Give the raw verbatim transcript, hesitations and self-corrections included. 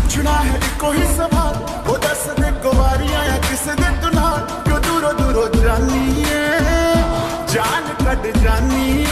पुछना है इको ही सवाल, वो दस दे कुवारियां या किसे दे तू नाल, क्यों दूरों दूरों जानी है जान कट जानी है।